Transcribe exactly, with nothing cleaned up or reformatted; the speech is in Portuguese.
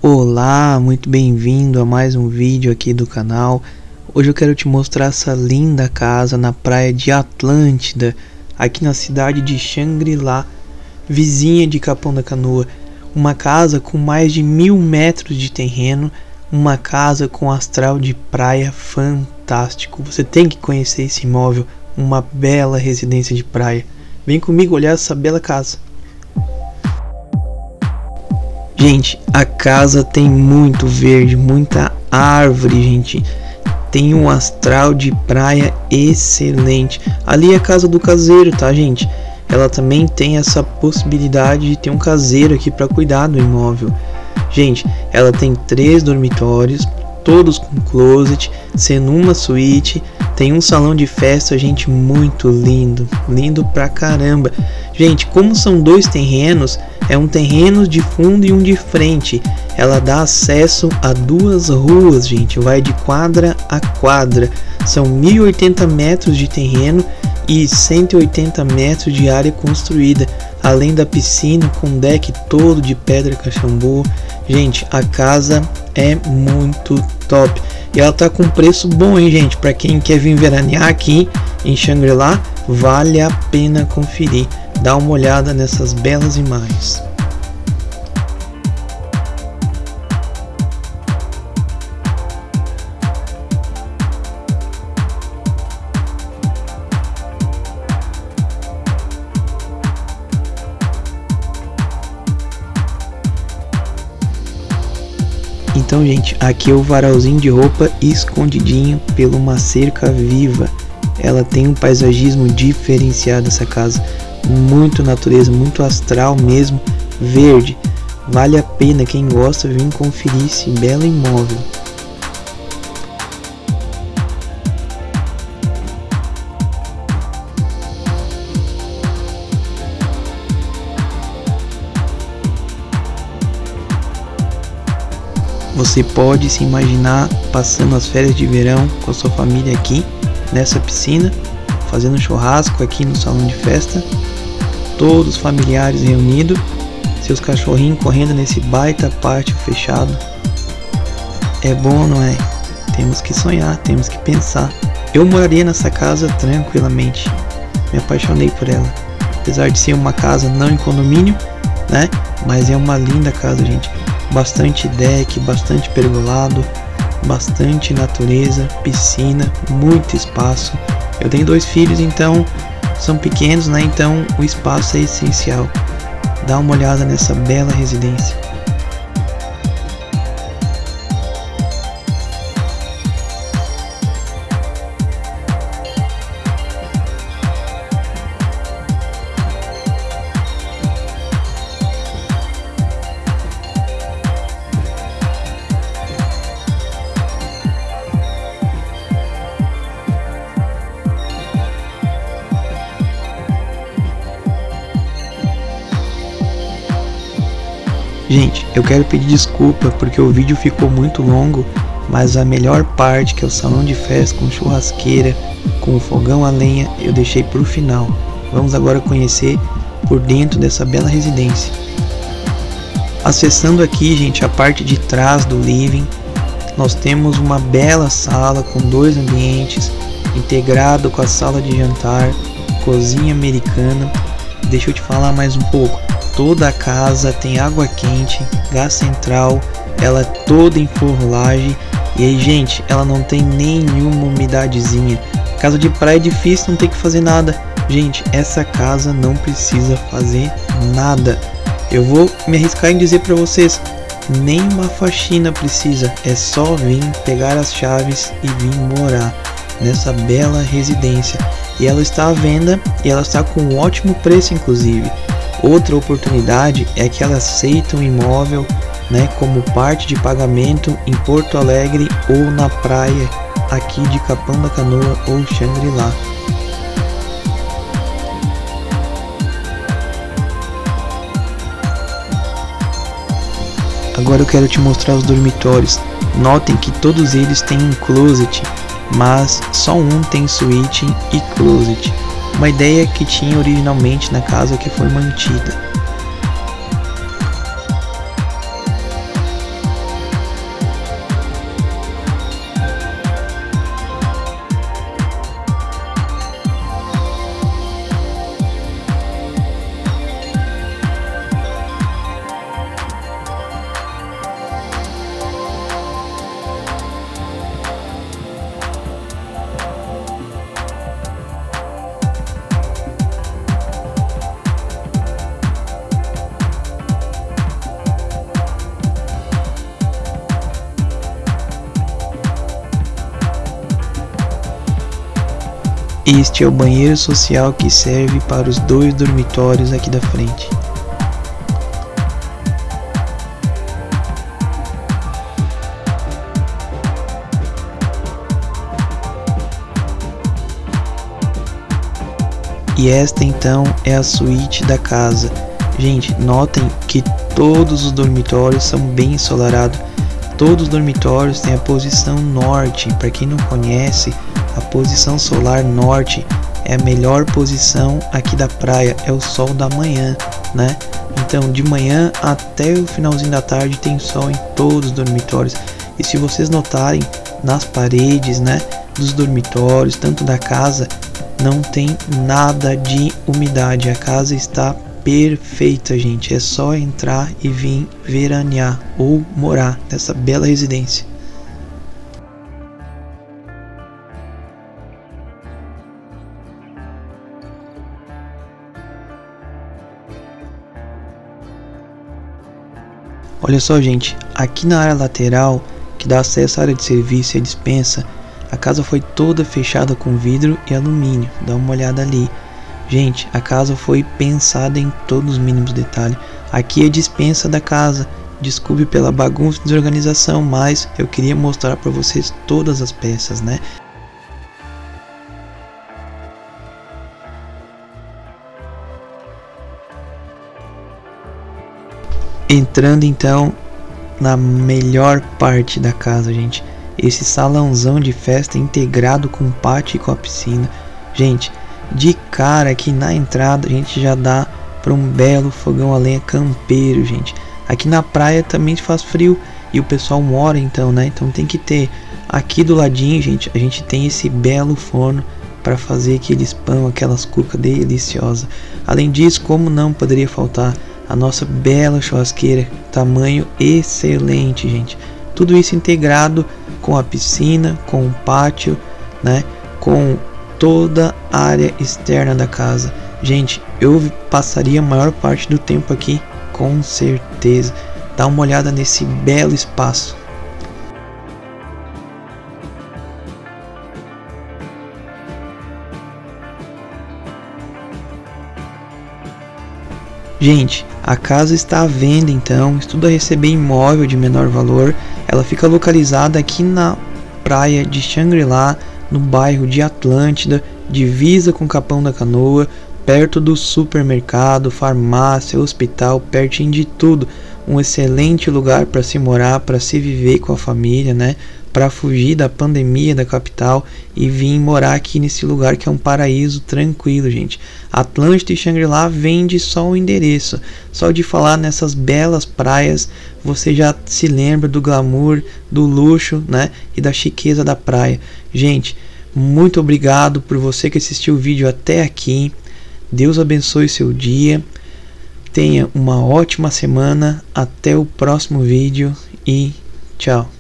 Olá, muito bem-vindo a mais um vídeo aqui do canal. Hoje eu quero te mostrar essa linda casa na praia de Atlântida, aqui na cidade de Xangri-Lá, vizinha de Capão da Canoa. Uma casa com mais de mil metros de terreno, uma casa com astral de praia fantástico. Você tem que conhecer esse imóvel, uma bela residência de praia. Vem comigo olhar essa bela casa. Gente, a casa tem muito verde, muita árvore, gente. Tem um astral de praia excelente. Ali é a casa do caseiro, tá, gente? Ela também tem essa possibilidade de ter um caseiro aqui para cuidar do imóvel. Gente, ela tem três dormitórios, todos com closet, sendo uma suíte. Tem um salão de festa, gente, muito lindo, lindo pra caramba. Gente, como são dois terrenos, é um terreno de fundo e um de frente. Ela dá acesso a duas ruas, gente, vai de quadra a quadra. São mil e oitenta metros de terreno e cento e oitenta metros de área construída, além da piscina com deck todo de pedra caxambu. Gente, a casa é muito top. E ela tá com preço bom, hein, gente? Para quem quer vir veranear aqui em Xangri-Lá, vale a pena conferir. Dá uma olhada nessas belas imagens. Então, gente, aqui é o varalzinho de roupa escondidinho pela uma cerca viva. Ela tem um paisagismo diferenciado, essa casa. Muito natureza, muito astral mesmo, verde. Vale a pena quem gosta vir conferir esse belo imóvel. Você pode se imaginar passando as férias de verão com a sua família aqui nessa piscina, fazendo churrasco aqui no salão de festa, todos os familiares reunidos, seus cachorrinhos correndo nesse baita pátio fechado. É bom, não é? Temos que sonhar, temos que pensar. Eu moraria nessa casa tranquilamente, me apaixonei por ela, apesar de ser uma casa não em condomínio, né? Mas é uma linda casa, gente. Bastante deck, bastante pergolado, bastante natureza, piscina, muito espaço. Eu tenho dois filhos, então são pequenos, né? Então o espaço é essencial. Dá uma olhada nessa bela residência. Gente, eu quero pedir desculpa porque o vídeo ficou muito longo, mas a melhor parte, que é o salão de festa com churrasqueira, com fogão a lenha, eu deixei para o final. Vamos agora conhecer por dentro dessa bela residência. Acessando aqui, gente, a parte de trás do living, nós temos uma bela sala com dois ambientes, integrado com a sala de jantar, cozinha americana. Deixa eu te falar mais um pouco. Toda a casa tem água quente, gás central, ela é toda em forragem. E aí, gente, ela não tem nenhuma umidadezinha. Casa de praia é difícil, não tem que fazer nada. Gente, essa casa não precisa fazer nada. Eu vou me arriscar em dizer para vocês, nem uma faxina precisa. É só vir pegar as chaves e vir morar nessa bela residência. E ela está à venda e ela está com um ótimo preço, inclusive. Outra oportunidade é que ela aceita um imóvel, né, como parte de pagamento em Porto Alegre ou na praia aqui de Capão da Canoa ou Xangri-Lá. Agora eu quero te mostrar os dormitórios. Notem que todos eles têm um closet, mas só um tem suíte e closet. Uma ideia que tinha originalmente na casa que foi mantida. Este é o banheiro social que serve para os dois dormitórios aqui da frente. E esta então é a suíte da casa. Gente, notem que todos os dormitórios são bem ensolarados. Todos os dormitórios têm a posição norte. Para quem não conhece, a posição solar norte é a melhor posição aqui da praia, é o sol da manhã, né? Então de manhã até o finalzinho da tarde tem sol em todos os dormitórios. E se vocês notarem, nas paredes, né, dos dormitórios, tanto da casa, não tem nada de umidade. A casa está perfeita, gente. É só entrar e vir veranear ou morar nessa bela residência. Olha só, gente, aqui na área lateral, que dá acesso à área de serviço e a despensa, a casa foi toda fechada com vidro e alumínio. Dá uma olhada ali. Gente, a casa foi pensada em todos os mínimos detalhes. Aqui é a despensa da casa. Desculpe pela bagunça e desorganização, mas eu queria mostrar para vocês todas as peças, né? Entrando então na melhor parte da casa, gente, esse salãozão de festa integrado com o pátio e com a piscina. Gente, de cara aqui na entrada a gente já dá para um belo fogão a lenha campeiro, gente. Aqui na praia também faz frio e o pessoal mora então, né? Então tem que ter. Aqui do ladinho, gente, a gente tem esse belo forno para fazer aqueles pão, aquelas cucas deliciosas. Além disso, como não poderia faltar a nossa bela churrasqueira, tamanho excelente, gente. Tudo isso integrado com a piscina, com o pátio, né? Com toda a área externa da casa. Gente, eu passaria a maior parte do tempo aqui, com certeza. Dá uma olhada nesse belo espaço. Gente, a casa está à venda então, estuda receber imóvel de menor valor. Ela fica localizada aqui na praia de Xangri-Lá, no bairro de Atlântida, divisa com Capão da Canoa, perto do supermercado, farmácia, hospital, pertinho de tudo. Um excelente lugar para se morar, para se viver com a família, né? Para fugir da pandemia da capital e vir morar aqui nesse lugar que é um paraíso tranquilo, gente. Atlântida e Xangri-Lá vende só o endereço. Só de falar nessas belas praias, você já se lembra do glamour, do luxo, né? E da chiqueza da praia. Gente, muito obrigado por você que assistiu o vídeo até aqui. Deus abençoe seu dia. Tenha uma ótima semana. Até o próximo vídeo e tchau.